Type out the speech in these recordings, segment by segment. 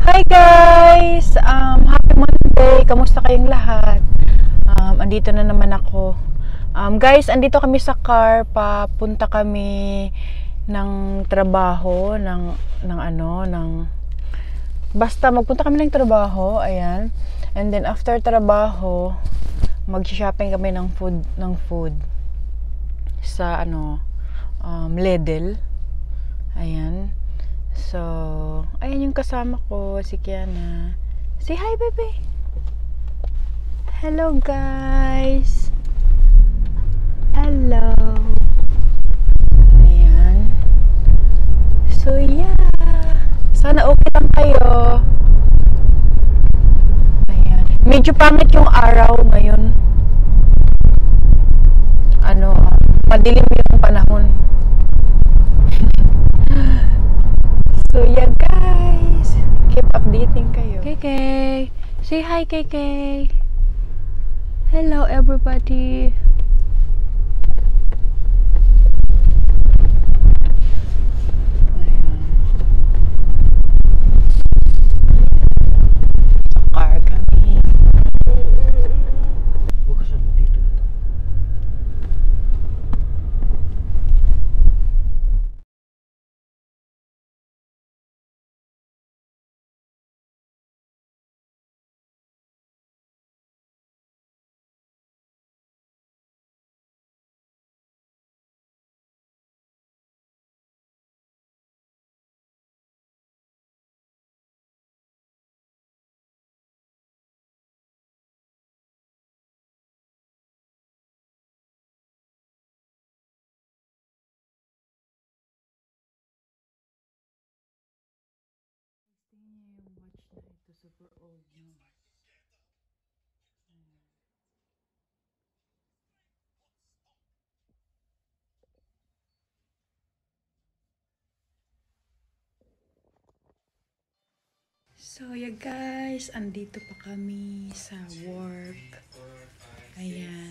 Hi guys! Happy Monday! Kamusta kayong lahat? Andito na naman ako. Guys, andito kami sa car. Papunta kami ng trabaho, basta magpunta kami ng trabaho, ayan. And then after trabaho, mag-shopping kami ng food sa Lidl. Ayan. So, ayan yung kasama ko, si Kiana. Say hi, baby! Hello, guys! Hello! Ayan. So, yeah! Sana okay lang kayo. Ayan. Medyo pangit yung araw ngayon. Madilim yung panahon. So yeah guys, keep updating kayo. KK, say hi KK. Hello everybody. Car kami. Bukas mo dito. Tingnan niyo yung watch na ito, super old na. So yeah guys, andito pa kami sa work. Ayan.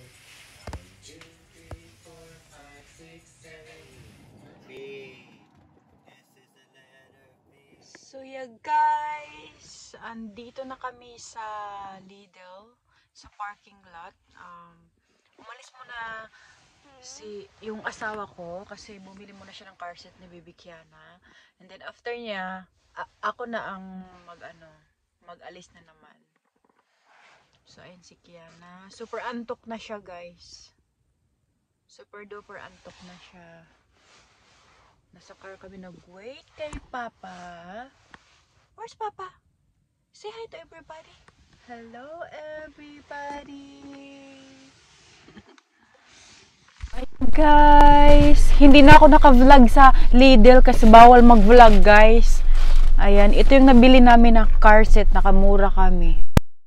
So yeah guys, andito na kami sa Lidl, sa parking lot. Umalis muna yung asawa ko kasi bumili muna siya ng car seat ni Baby Kiana. And then after niya, ako na ang mag-alis na naman. So ayun si Kiana. Super antok na siya guys. Super duper antok na siya. Nasa car kami nag-wait kay Papa. Where's Papa? Say hi to everybody. Hello everybody. Ay guys, hindi na ako naka-vlog sa Lidl kasi bawal mag-vlog guys. Ayan, ito yung nabili namin na car seat, nakamura kami.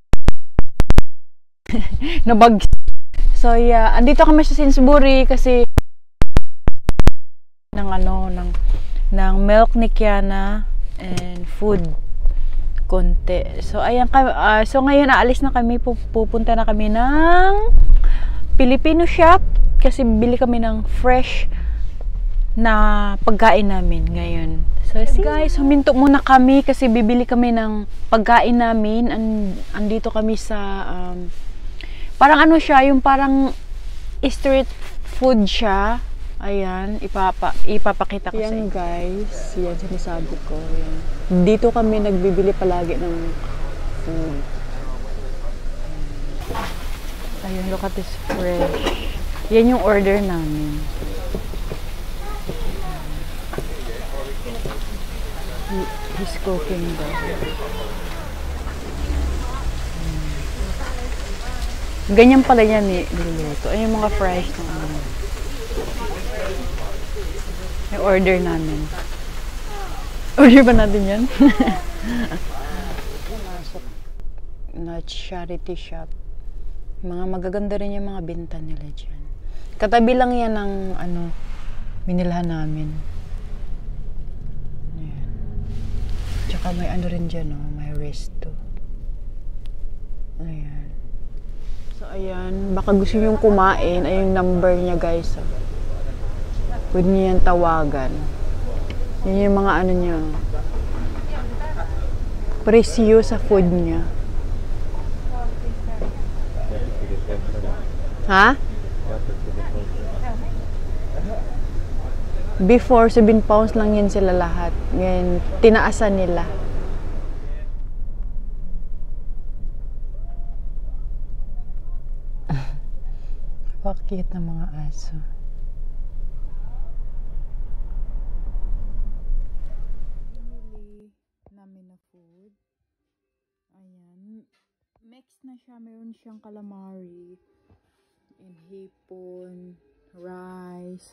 Nabag. So yeah, andito kami sa Sainsbury kasi ng milk ni Kiana and food konti. So ayan so ngayon aalis na kami, pupunta na kami ng Filipino shop kasi bili kami ng fresh na pagkain namin ngayon. So guys, huminto muna kami kasi bibili kami ng pagkain namin. Andito kami sa parang siya, yung parang street food siya. Ayan, ipapakita ko sa inyo. Yan guys, yan sinasabi ko. Yan. Dito kami nagbibili palagi ng food. Ayun, look at this fresh. Yan yung order namin. He's cooking daw. Ganyan pala yan niluluto. Ayun yung mga fries na yung order namin. Order ba natin yan? Na charity shop. Mga magaganda rin yung mga binta nila dyan. Katabi lang yan ng minilhan namin. Ayan. Tsaka may rin dyan, may resto. Ayan. So ayan, baka gusto nyo kumain. Ayun yung number niya guys. Pwede niyo yan tawagan. Yun yung mga niya. presyo sa food niya. Ha? Before, 7 pounds lang yun sila lahat. Ngayon, tinaasan nila. Bakit na mga aso? Pinili namin na food. Ayan. Mix na siya. Meron siyang calamari. And hipon. Rice.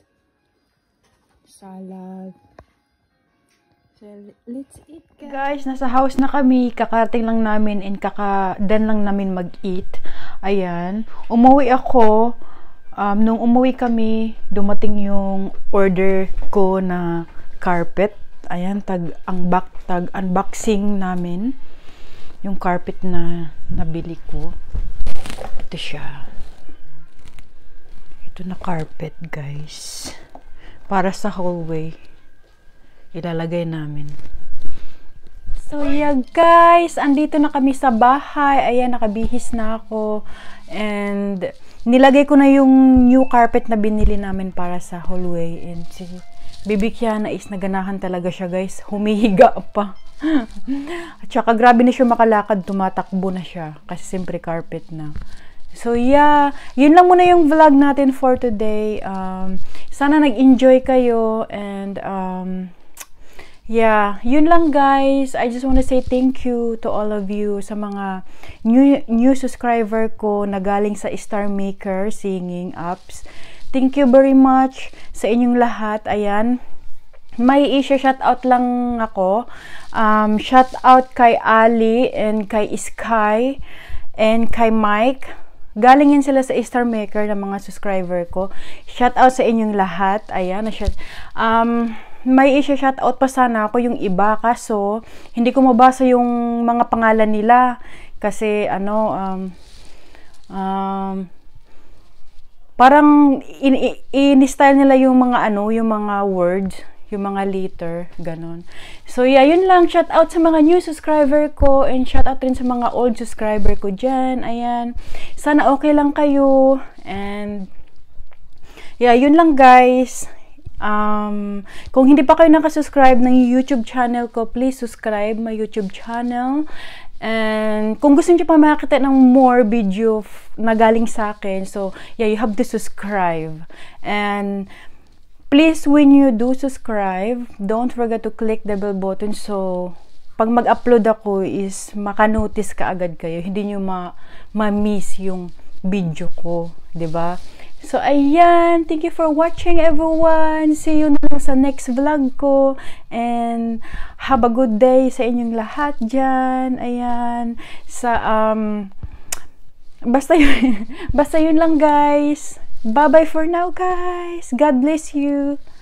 Salad. So, let's eat, guys. Nasa house na kami. Kakarating lang namin and kakadan lang namin mag-eat. Ayan. Umuwi ako. Nung umuwi kami, dumating yung order ko na carpet. Ayan, tag unboxing namin. Yung carpet na nabili ko. Ito siya. Ito na carpet, guys. Para sa hallway. Ilalagay namin. So, yeah, guys. Andito na kami sa bahay. Ayan, nakabihis na ako. And nilagay ko na yung new carpet na binili namin para sa hallway. And si Baby Kiana is naganahan talaga siya, guys. Humihiga pa. At saka grabe na siya makalakad. Tumatakbo na siya. Kasi siyempre carpet na. So yeah, yun lang muna yung vlog natin for today. Sana nag-enjoy kayo. And yeah, yun lang, guys. I just want to say thank you to all of you sa mga new subscriber ko na galing sa Star Maker Singing Apps. Thank you very much sa inyong lahat. Ayan. May i-shoutout lang ako. Shoutout kay Ali and kay Sky and kay Mike. Galing yan sila sa Star Maker ng mga subscriber ko. Shoutout sa inyong lahat. Ayan. May i-shoutout pa sana ako yung iba, kaso hindi ko mabasa yung mga pangalan nila kasi parang in-style nila yung mga yung mga words, yung mga letter, ganon. So yeah, yun lang. Shoutout sa mga new subscriber ko and shoutout rin sa mga old subscriber ko dyan. Ayan. Sana okay lang kayo. And yeah, yun lang, guys. Kung hindi pa kayo nakasubscribe ng YouTube channel ko, please subscribe my YouTube channel. And kung gusto niyo pa makita ng more video na galing sa akin, so yeah, you have to subscribe. And please, when you do subscribe, don't forget to click the bell button so pag mag-upload ako is maka-notice ka agad kayo, hindi niyo ma-miss yung video ko, 'di ba? So, ayan. Thank you for watching, everyone. See you na lang sa next vlog ko. And have a good day sa inyong lahat dyan. Ayan. Basta yun lang, guys. Bye-bye for now, guys. God bless you.